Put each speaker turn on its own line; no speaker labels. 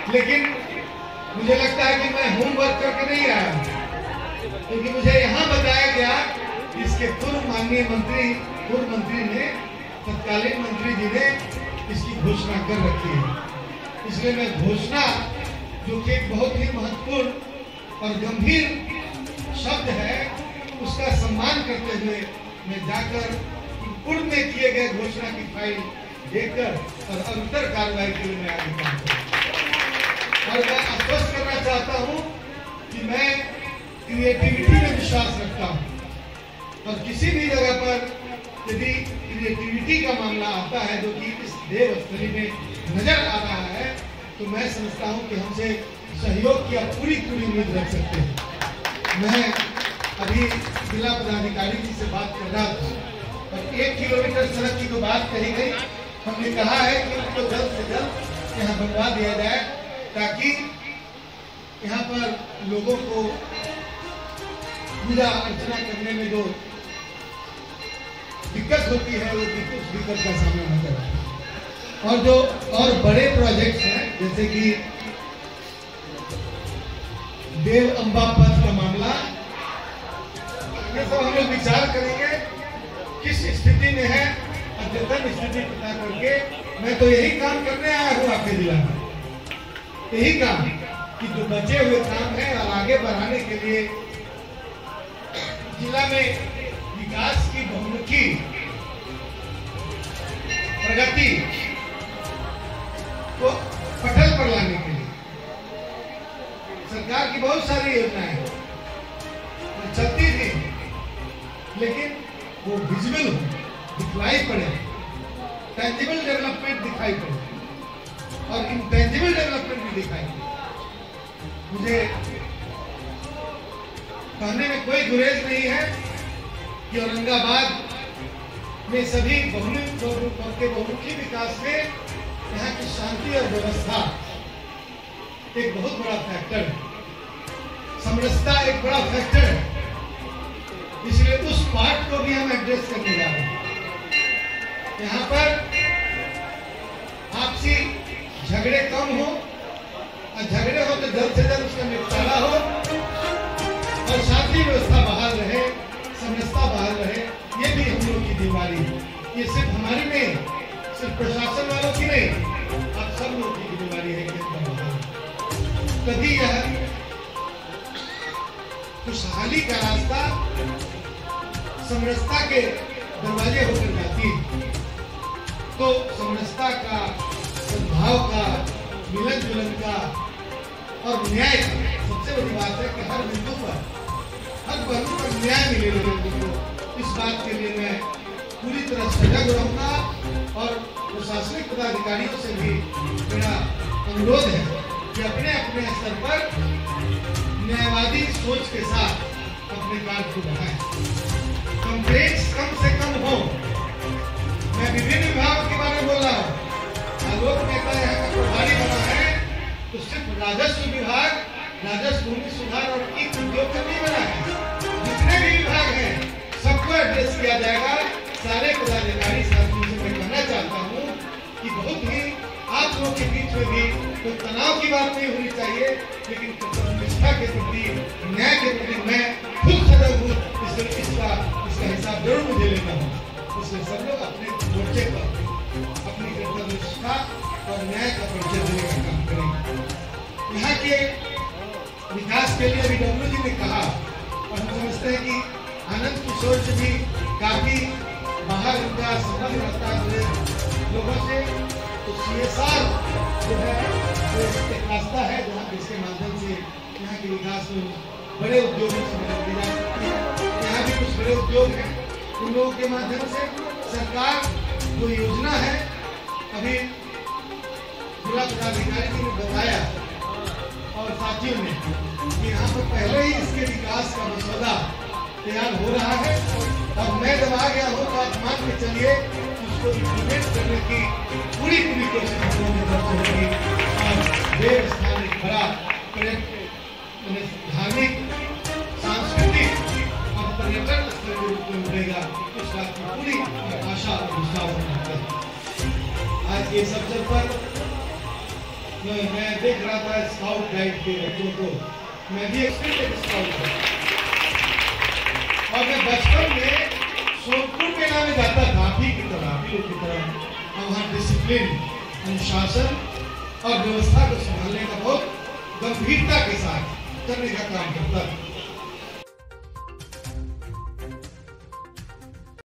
लेकिन मुझे लगता है कि मैं होमवर्क करके नहीं आया, क्योंकि मुझे यहाँ बताया गया कि इसके पूर्व मंत्री ने, तत्कालीन मंत्री जी ने इसकी घोषणा कर रखी है। इसलिए मैं घोषणा, जो कि एक बहुत ही महत्वपूर्ण और गंभीर शब्द है, उसका सम्मान करते हुए मैं जाकर पूर्व में किए गए घोषणा की फाइल देखकर और अंतर कार्रवाई के लिए मैं आगे काम करूँ। और मैं आश्वस्त करना चाहता हूँ कि मैं क्रिएटिविटी में विश्वास रखता हूँ, और किसी भी जगह पर यदि क्रिएटिविटी का मामला आता है जो कि इस देवस्थली में नजर आ रहा है, तो मैं समझता हूँ कि हमसे सहयोग की पूरी उम्मीद रख सकते हैं। मैं अभी जिला पदाधिकारी जी से बात कर रहा था, और 1 किलोमीटर सड़क की तो बात कही गई। हमने कहा है कि उनको जल्द से जल्द यहाँ बनवा दिया जाए, ताकि यहाँ पर लोगों को पूजा अर्चना करने में जो दिक्कत होती है, वो दिक्कत का सामना न करें। और जो और बड़े प्रोजेक्ट्स हैं, जैसे कि देव अम्बा पथ का मामला, ये सब हम लोग विचार करेंगे किस स्थिति में है, अद्यतन स्थिति पता करके। मैं तो यही काम करने आया हूँ आपके जिला में, यही काम कि जो बचे हुए काम है और आगे बढ़ाने के लिए जिला में विकास की बहुमुखी प्रगति को पटल पर लाने के लिए सरकार की बहुत सारी योजनाएं चलती थी, लेकिन वो विजिबल दिखलाई पड़े, टेंजिबल डेवलपमेंट दिखाई पड़े, और इंटेंजिबल डेवलपमेंट भी दिखाई पड़े। मुझे कहने में कोई गुरेज नहीं है कि औरंगाबाद में सभी बहुमुखी विकास में यहाँ की शांति और व्यवस्था एक बहुत बड़ा फैक्टर है, समरसता एक बड़ा फैक्टर है। इसलिए उस पार्ट को भी हम एड्रेस करने जा रहे हैं। यहाँ पर आपसी झगड़े कम हो, और झगड़े हो तो जल्द से जल्द उसका निपटारा हो, और शांति व्यवस्था बहाल रहे, समरसता बहाल रहे। ये भी हम लोग की जिम्मेदारी है। ये सिर्फ हमारी नहीं, सिर्फ प्रशासन वालों की नहीं, आप सब लोग की जिम्मेदारी है कि तभी यह खुशहाली का रास्ता समरसता के दरवाजे होकर जाती है। तो समरसता का, सद्भाव का, मिलन जुलन का और न्याय का सबसे बड़ी बात है कि हर बिंदु पर, हर पहलू पर न्याय मिले लोगों को। इस बात के लिए मैं पूरी तरह सजग रहूंगा, और प्रशासनिक पदाधिकारियों से भी मेरा अनुरोध है कि अपने अपने स्तर पर न्यायवादी सोच के साथ अपने कार्य को बढ़ाएं, कंप्लेंट्स कम से कम हो। मैं विभिन्न विभागों के बारे में बोल रहा हूँ। आलोक नेता यहाँ का प्रभारी बना है, तो सिर्फ राजस्व विभाग, राजस्व भूमि सुधार और ईट उद्योग का नहीं बना है। जितने भी विभाग हैं सबको एड्रेस किया जाएगा। सारे पदाधिकारी साथियों से मैं कहना चाहता हूँ कि बहुत ही आप लोगों के बीच में भी कोई तनाव की बात नहीं होनी चाहिए, लेकिन प्रतिष्ठा के प्रति, न्याय के प्रति मैं खुद सजग हूँ। इसका हिसाब जरूर मुझे लेना है। इसलिए सब लोग अपने मोर्चे पर अपनी कर्तव्यनिष्ठा और न्याय का परिचय देने का काम करेंगे। यहाँ के विकास के लिए अभी डब्ल्यू जी ने कहा, और हम समझते हैं कि आनंद किशोर जी भी काफी बाहर उनका संबंध रहता है लोगों से। तो CSR जो है वो एक रास्ता है जहाँ जिसके माध्यम से यहाँ के विकास में बड़े उद्योगों से मदद दी जा सकती है। यहाँ भी कुछ बड़े उद्योग हैं, उन लोगों के माध्यम से सरकार जो योजना है, अभी जिला पदाधिकारी जी ने बताया और साथियों ने कि यहाँ पर पहले ही इसके विकास का मसौदा तैयार हो रहा है, और मैं जब आ गया हूँ तो आप मान के चलिए उसको इम्प्लीमेंट करने की पूरी कोशिश होगी। और देव स्थान एक बड़ा धार्मिक, सांस्कृतिक और पर्यटन स्थल के रूप में उठेगा, इस बात की पूरी आशा और विश्वास है। आज के इस अवसर पर मैं देख रहा था स्काउट गाइड के बच्चों को, मैं भी एक स्काउट था और मैं बचपन में सोनपुर मेला में जाता था, आप ही की तरह वहाँ डिसिप्लिन, अनुशासन और व्यवस्था को संभालने का बहुत गंभीरता के साथ करने का काम करता था।